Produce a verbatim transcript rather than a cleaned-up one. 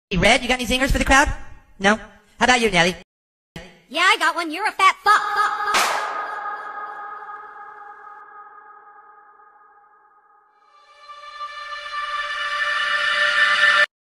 Red, you got any zingers for the crowd? No? How about you, Nelly? Yeah, I got one. You're a fat fuck.